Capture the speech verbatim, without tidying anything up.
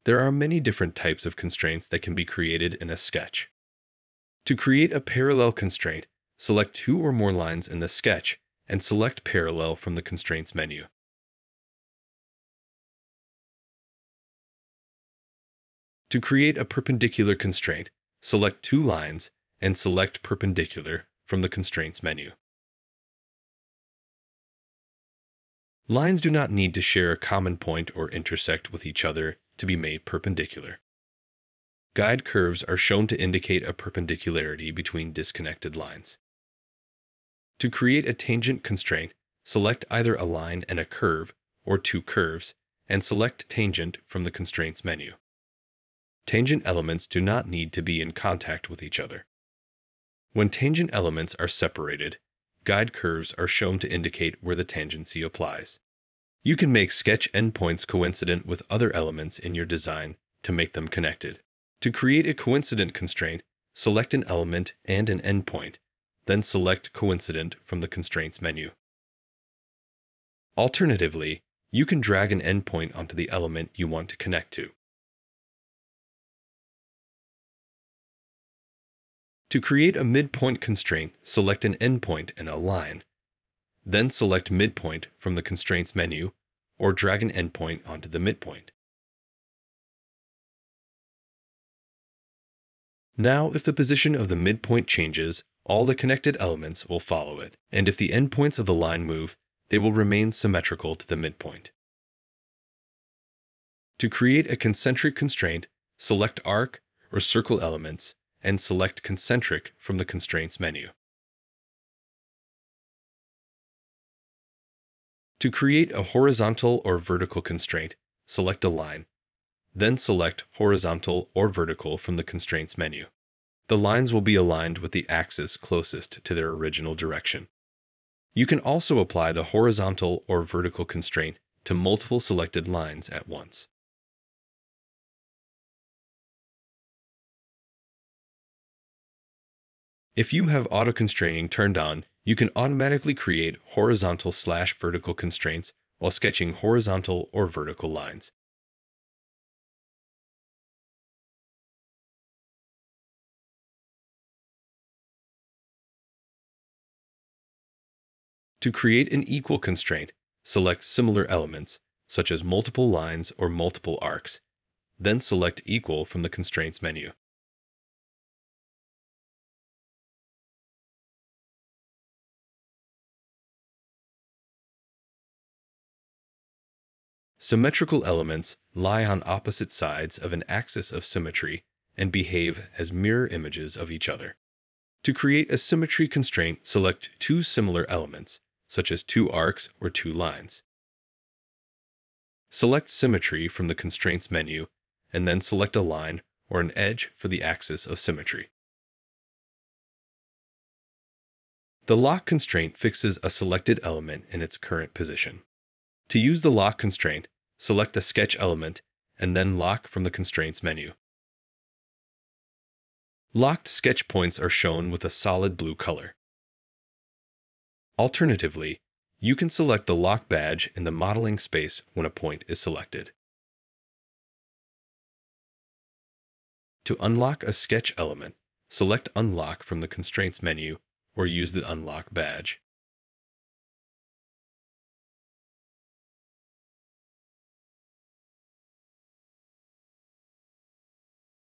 There are many different types of constraints that can be created in a sketch. To create a parallel constraint, select two or more lines in the sketch and select Parallel from the Constraints menu. To create a perpendicular constraint, select two lines and select Perpendicular from the Constraints menu. Lines do not need to share a common point or intersect with each other to be made perpendicular. Guide curves are shown to indicate a perpendicularity between disconnected lines. To create a tangent constraint, select either a line and a curve or two curves and select Tangent from the Constraints menu. Tangent elements do not need to be in contact with each other. When tangent elements are separated, guide curves are shown to indicate where the tangency applies. You can make sketch endpoints coincident with other elements in your design to make them connected. To create a coincident constraint, select an element and an endpoint, then select Coincident from the Constraints menu. Alternatively, you can drag an endpoint onto the element you want to connect to. To create a midpoint constraint, select an endpoint and a line. Then select Midpoint from the Constraints menu, or drag an endpoint onto the midpoint. Now, if the position of the midpoint changes, all the connected elements will follow it, and if the endpoints of the line move, they will remain symmetrical to the midpoint. To create a concentric constraint, select Arc or Circle elements, and select Concentric from the Constraints menu. To create a horizontal or vertical constraint, select a line, then select Horizontal or Vertical from the Constraints menu. The lines will be aligned with the axis closest to their original direction. You can also apply the horizontal or vertical constraint to multiple selected lines at once. If you have auto-constraining turned on, you can automatically create horizontal slash vertical constraints while sketching horizontal or vertical lines. To create an equal constraint, select similar elements, such as multiple lines or multiple arcs, then select Equal from the Constraints menu. Symmetrical elements lie on opposite sides of an axis of symmetry and behave as mirror images of each other. To create a symmetry constraint, select two similar elements, such as two arcs or two lines. Select Symmetry from the Constraints menu, and then select a line or an edge for the axis of symmetry. The lock constraint fixes a selected element in its current position. To use the lock constraint, select a sketch element and then Lock from the Constraints menu. Locked sketch points are shown with a solid blue color. Alternatively, you can select the lock badge in the modeling space when a point is selected. To unlock a sketch element, select Unlock from the Constraints menu or use the Unlock badge.